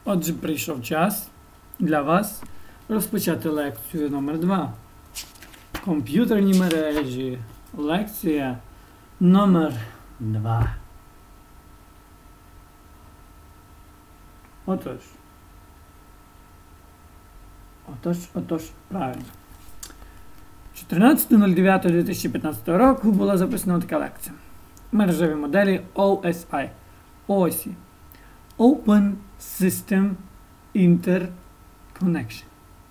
Отже, прийшов час для вас розпочати лекцію номер 2. Комп'ютерні мережі. Лекція номер 2. Отож, правильно. 14.09.2015 року була записана така лекція. Мережеві моделі OSI. OSI. Open System Interconnection.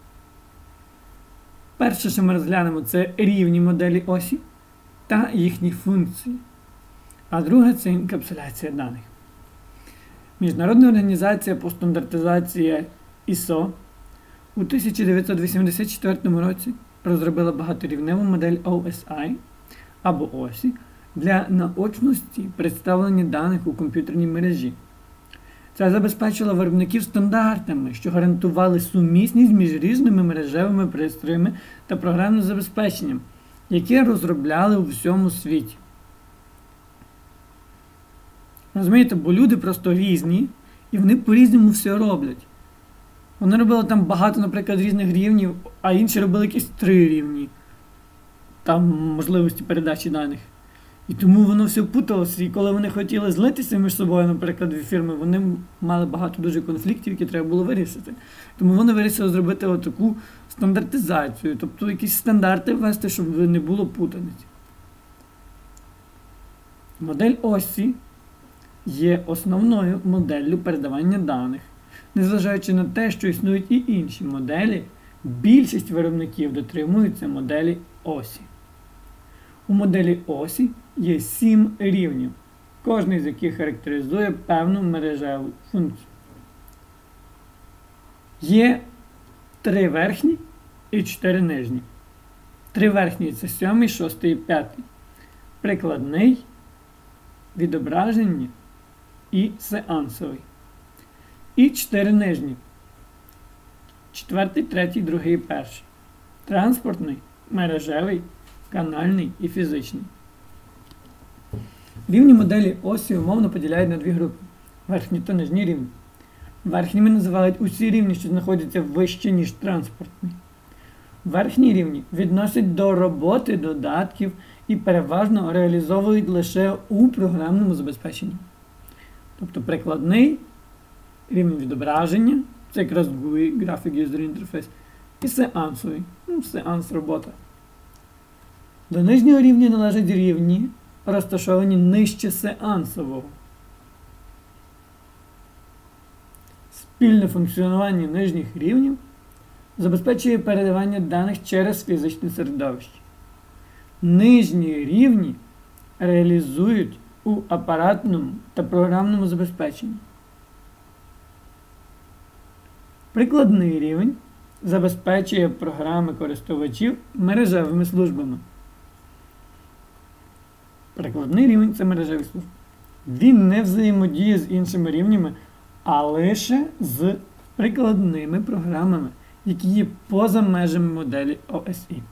Перше, що ми розглянемо, це рівні моделі осі та їхні функції. А друге – це інкапсуляція даних. Міжнародна організація по стандартизації ISO у 1984 році розробила багаторівневу модель OSI або OSI для наочності представлення даних у комп'ютерній мережі. Це забезпечило виробників стандартами, що гарантували сумісність між різними мережевими пристроями та програмним забезпеченням, які розробляли у всьому світі. Розумієте, бо люди просто різні, і вони по-різному все роблять. Вони робили там багато, наприклад, різних рівнів, а інші робили якісь 3 рівні. Там можливості передачі даних. І тому воно все путалося, і коли вони хотіли злитися між собою, наприклад, дві фірми, вони мали багато дуже конфліктів, які треба було вирішити. Тому вони вирішили зробити отаку стандартизацію, тобто якісь стандарти ввести, щоб не було путаниць. Модель осі є основною моделлю передавання даних. Незважаючи на те, що існують і інші моделі, більшість виробників дотримуються моделі осі. У моделі осі є 7 рівнів, кожний з яких характеризує певну мережеву функцію. Є 3 верхні і 4 нижні. 3 верхні – це 7, 6 і 5. Прикладний, відображення і сеансовий. І 4 нижні. 4, 3, 2 і 1. Транспортний, мережевий, канальний і фізичний. Рівні моделі осі умовно поділяють на 2 групи. Верхні та нижні рівні. Верхніми називають усі рівні, що знаходяться вище, ніж транспортний. Верхні рівні відносять до роботи додатків і переважно реалізовують лише у програмному забезпеченні. Тобто прикладний, рівень відображення, це якраз GUI, Graphic User Interface, і сеансовий, сеанс робота. До нижнього рівня належать рівні, розташовані нижче сеансового. Спільне функціонування нижніх рівнів забезпечує передавання даних через фізичне середовище. Нижні рівні реалізують у апаратному та програмному забезпеченні. Прикладний рівень забезпечує програми користувачів мережевими службами. Прикладний рівень – це мережеві служби. Він не взаємодіє з іншими рівнями, а лише з прикладними програмами, які є поза межами моделі OSI.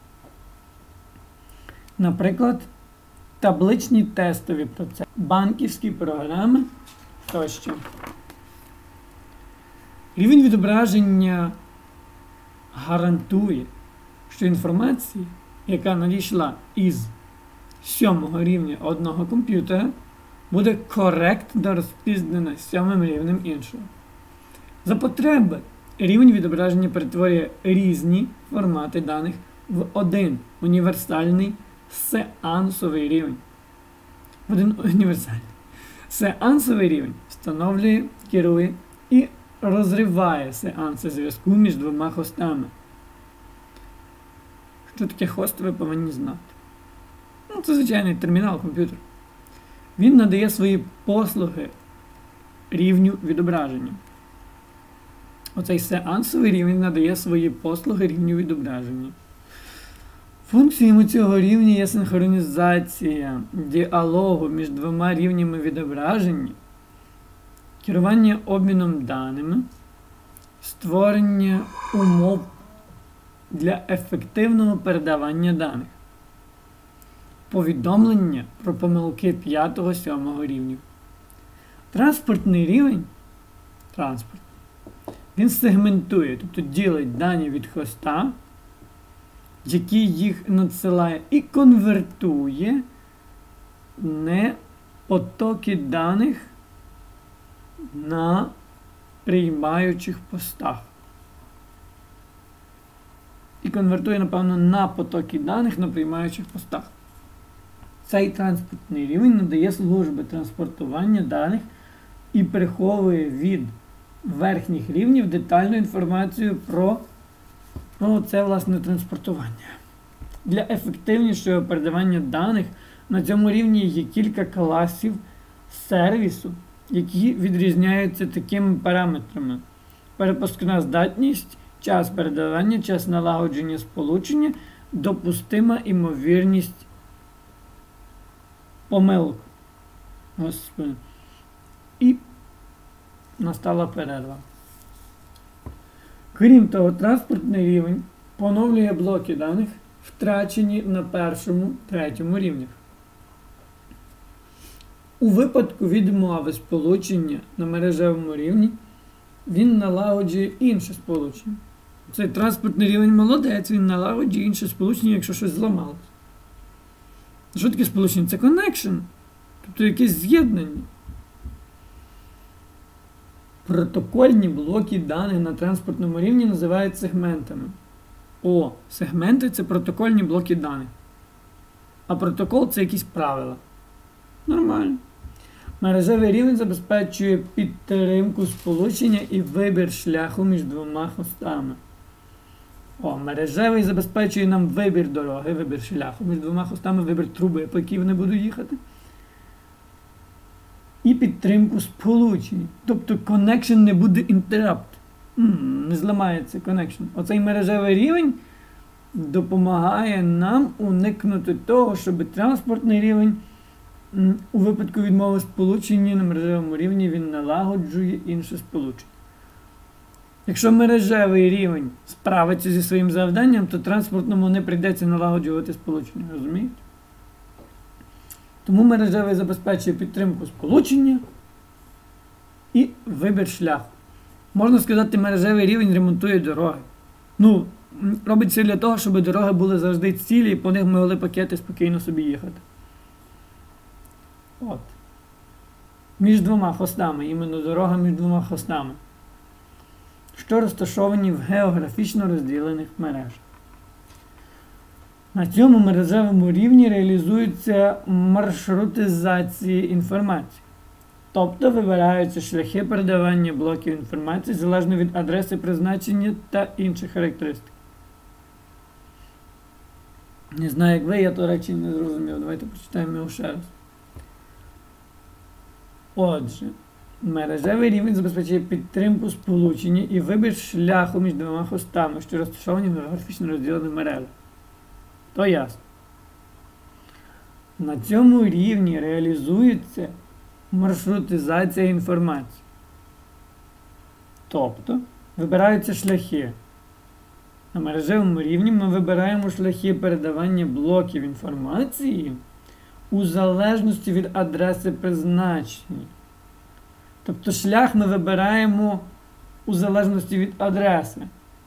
Наприклад, табличні тестові процеси, банківські програми тощо. Рівень відображення гарантує, що інформація, яка надійшла із 7-го рівня одного комп'ютера, буде коректно розпізнана 7-м рівнем іншого. За потреби рівень відображення перетворює різні формати даних в один універсальний сеансовий рівень. Сеансовий рівень встановлює, керує і розриває сеанси зв'язку між 2 хостами. Що таке хост, ви повинні знати. Це звичайний термінал комп'ютера. Він надає свої послуги рівню відображення. Оцей сеансовий рівень надає свої послуги рівню відображення. Функціями цього рівня є синхронізація діалогу між 2 рівнями відображення, керування обміном даними, створення умов для ефективного передавання даних, повідомлення про помилки 5-7 рівнів. Транспортний рівень Він сегментує, тобто ділить дані від хоста, який їх надсилає, і конвертує не потоки даних на приймаючих постах. І конвертує, напевно, на потоки даних на приймаючих постах. Цей транспортний рівень надає служби транспортування даних і приховує від верхніх рівнів детальну інформацію про це, власне, транспортування. Для ефективнішого передавання даних на цьому рівні є кілька класів сервісу, які відрізняються такими параметрами: перепускна здатність, час передавання, час налагодження сполучення, допустима імовірність помилок. Господи. І настала перерва. Крім того, транспортний рівень поновлює блоки даних, втрачені на першому, третьому рівнях. У випадку відмови сполучення на мережевому рівні він налагоджує інше сполучення. Цей транспортний рівень молодець, він налагоджує інше сполучення, якщо щось зламалось. Що таке сполучення? Це connection, тобто якесь з'єднання. Протокольні блоки даних на транспортному рівні називають сегментами. Сегменти – це протокольні блоки даних. А протокол – це якісь правила. Нормально. Мережевий рівень забезпечує підтримку сполучення і вибір шляху між двома хостами. Мережевий забезпечує нам вибір дороги, вибір шляху між двома хостами, вибір труби, по якій вони будуть їхати. І підтримку сполучень. Тобто connection не буде interrupt. Не зламається connection. Оцей мережевий рівень допомагає нам уникнути того, щоб транспортний рівень у випадку відмови сполучення на мережевому рівні він налагоджує інше сполучення. Якщо мережевий рівень справиться зі своїм завданням, то транспортному не прийдеться налагоджувати сполучення. Розумієте? Тому мережевий забезпечує підтримку сполучення і вибір шляху. Можна сказати, мережевий рівень ремонтує дороги. Робить це для того, щоб дороги були завжди цілі і по них могли пакети спокійно собі їхати. Між двома хостами, іменно дорога між двома хостами, що розташовані в географічно розділених мережах. На цьому мережевому рівні реалізується маршрутизація інформації. Тобто вибираються шляхи передавання блоків інформації залежно від адреси призначення та інших характеристик. Не знаю, як ви, я то речення не зрозумів. Давайте прочитаємо його ще раз. Отже, мережевий рівень забезпечує підтримку сполучення і вибір шляху між двома хостами, що розташовані в географічно розділених мережах. То ясно. На цьому рівні реалізується маршрутизація інформації. Тобто, вибираються шляхи. На мережевому рівні ми вибираємо шляхи передавання блоків інформації у залежності від адреси призначення. Тобто шлях ми вибираємо у залежності від адреси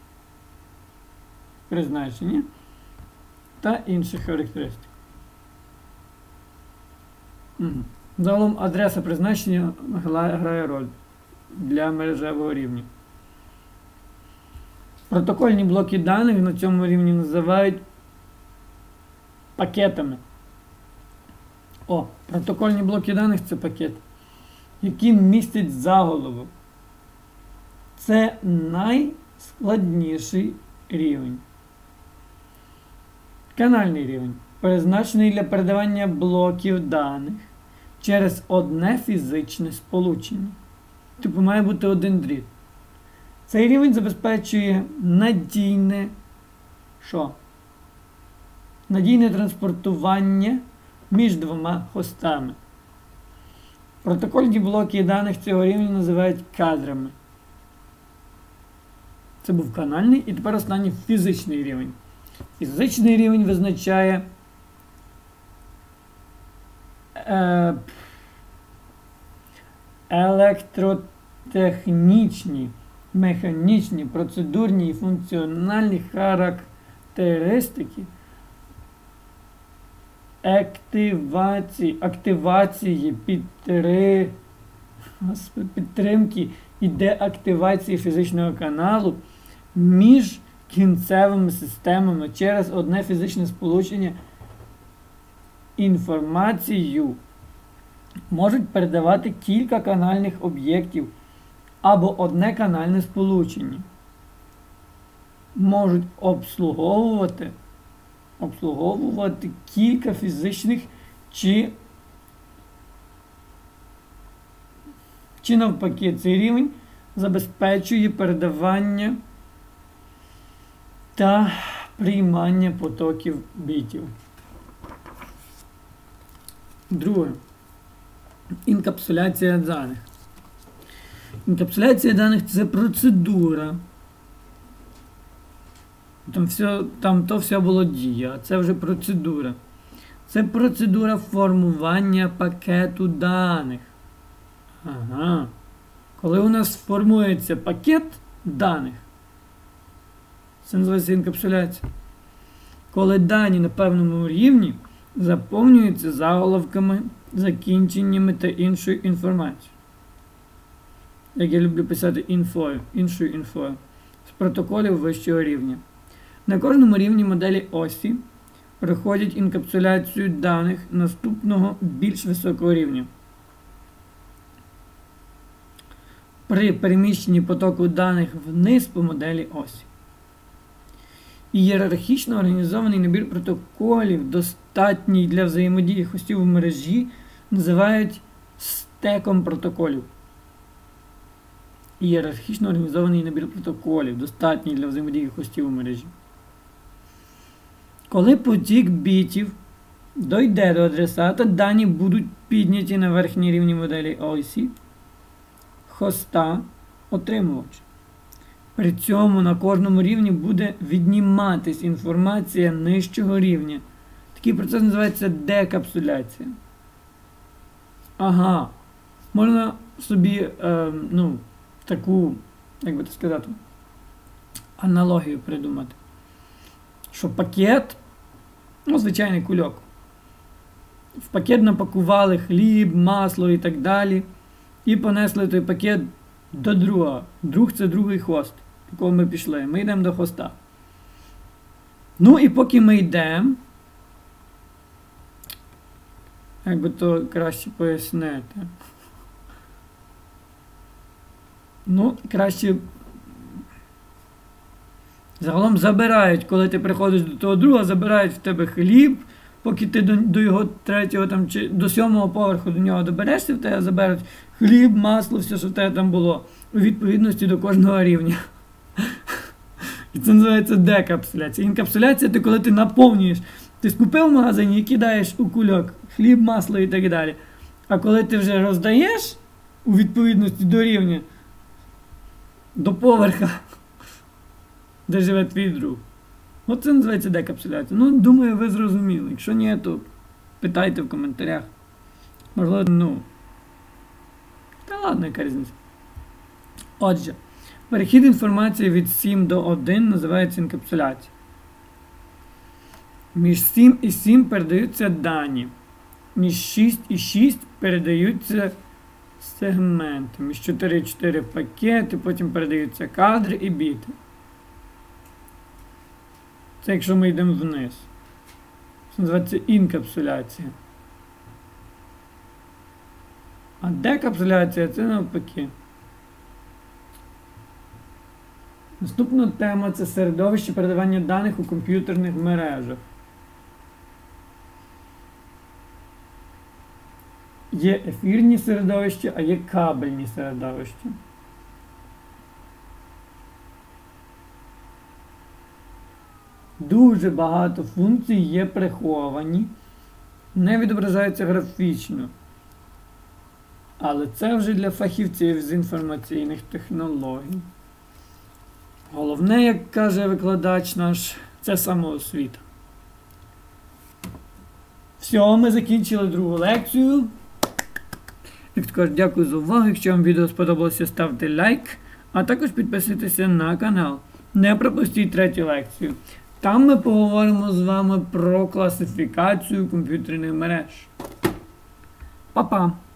призначення та інших характеристик. Загалом адреса призначення грає роль для мережевого рівня. Протокольні блоки даних на цьому рівні називають пакетами. Протокольні блоки даних – це пакет, які містять заголовок. Це найскладніший рівень. Канальний рівень призначений для передавання блоків даних через одне фізичне сполучення. Тобто має бути один дріт. Цей рівень забезпечує надійне транспортування між двома хостами. Протокольні блоки даних цього рівня називають кадрами. Це був канальний і тепер останній фізичний рівень. Фізичний рівень визначає електротехнічні механічні, процедурні і функціональні характеристики активації, підтримки і деактивації фізичного каналу між кінцевими системами через одне фізичне сполучення інформацію можуть передавати кілька канальних об'єктів або одне канальне сполучення. Можуть обслуговувати кілька фізичних чи навпаки цей рівень забезпечує передавання та приймання потоків бітів. Друге. Інкапсуляція даних. Інкапсуляція даних – це процедура. Там то все було дія, а це вже процедура. Це процедура формування пакету даних. Ага. Коли у нас формується пакет даних, це називається інкапсуляція. Коли дані на певному рівні заповнюються заголовками, закінченнями та іншою інформацією. Як я люблю писати іншою інфою. З протоколів вищого рівня. На кожному рівні моделі осі проходять інкапсуляцію даних наступного більш високого рівня. При переміщенні потоку даних вниз по моделі осі. Ієрархічно організований набір протоколів, достатній для взаємодії хостів у мережі, називають стеком протоколів. Ієрархічно організований набір протоколів, достатній для взаємодії хостів у мережі. Коли потік бітів дойде до адресата, дані будуть підняті на верхній рівні моделі осі хоста отримувача. При цьому на кожному рівні буде відніматись інформація нижчого рівня. Такий процес називається декапсуляція. Ага. Можна собі, таку, як би так сказати, аналогію придумати. Що пакет, звичайний кульок. В пакет напакували хліб, масло і так далі. І понесли той пакет до другого. Друг – це другий хост, по якому ми пішли. Ми йдемо до хоста. Ну і поки ми йдемо, як би то краще пояснити. Краще загалом забирають, коли ти приходиш до того друга, забирають в тебе хліб, поки ти до його третього там, чи до 7-го поверху до нього доберешся, в тебе заберуть хліб, масло, все, що в тебе там було, у відповідності до кожного рівня. І це називається декапсуляція. Інкапсуляція – це коли ти наповнюєш. Ти скупив в магазині і кидаєш у кульок хліб, масло і так далі. А коли ти вже роздаєш у відповідності до рівня, до поверха, де живе твій друг. Оце називається декапсуляція. Думаю, ви зрозуміли. Якщо ні, то питайте в коментарях. Можливо, Та ладно, яка різниця. Отже, перехід інформації від 7 до 1 називається інкапсуляція. Між 7 і 7 передаються дані. Між 6 і 6 передаються сегменти. Між 4 і 4 пакети, потім передаються кадри і біти. Це якщо ми йдемо вниз. Це називається інкапсуляція. А декапсуляція – це навпаки. Наступна тема – це середовище передавання даних у комп'ютерних мережах. Є ефірні середовища, а є кабельні середовища. Дуже багато функцій є приховані, не відображаються графічно. Але це вже для фахівців з інформаційних технологій. Головне, як каже викладач наш, це самоосвіта. Все, ми закінчили другу лекцію. Як то кажуть, дякую за увагу. Якщо вам відео сподобалося, ставте лайк. А також підписуйтеся на канал. Не пропустіть третю лекцію. Там ми поговоримо з вами про класифікацію комп'ютерних мереж. Па-па!